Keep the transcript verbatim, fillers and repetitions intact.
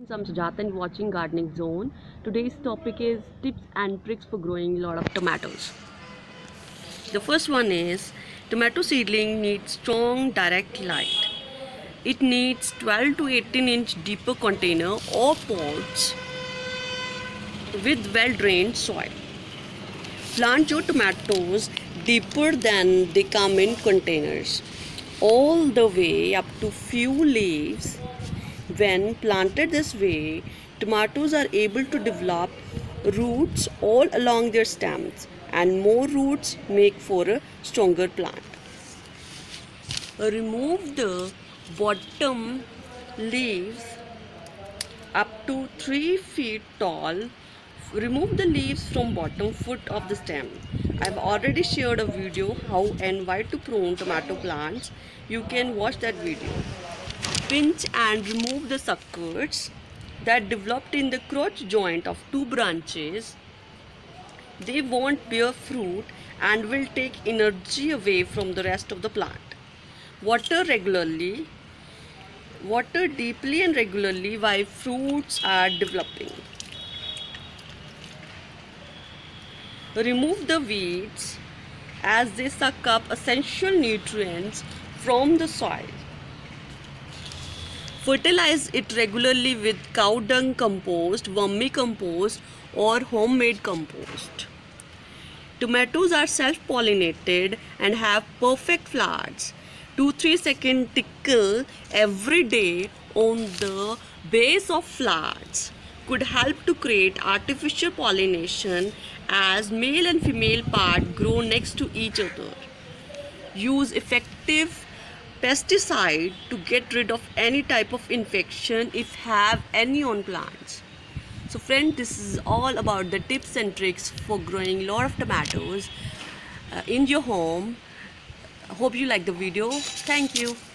I'm Sujata and watching Gardening Zone. Today's topic is tips and tricks for growing a lot of tomatoes. The first one is tomato seedling needs strong direct light. It needs twelve to eighteen inch deeper container or pots with well drained soil. Plant your tomatoes deeper than they come in containers, all the way up to few leaves. When planted this way, tomatoes are able to develop roots all along their stems, and more roots make for a stronger plant. Remove the bottom leaves up to three feet tall. Remove the leaves from bottom foot of the stem. I've already shared a video how and why to prune tomato plants. You can watch that video. Pinch and remove the suckers that developed in the crotch joint of two branches. They won't bear fruit and will take energy away from the rest of the plant. Water regularly. Water deeply and regularly while fruits are developing. Remove the weeds as they suck up essential nutrients from the soil. Fertilize it regularly with cow dung compost, vermicompost or homemade compost. Tomatoes are self-pollinated and have perfect flowers. two to three second tickle every day on the base of flowers could help to create artificial pollination as male and female part grow next to each other. Use effective pesticide to get rid of any type of infection if have any on plants. So friend, this is all about the tips and tricks for growing a lot of tomatoes uh, in your home. Hope you like the video. Thank you.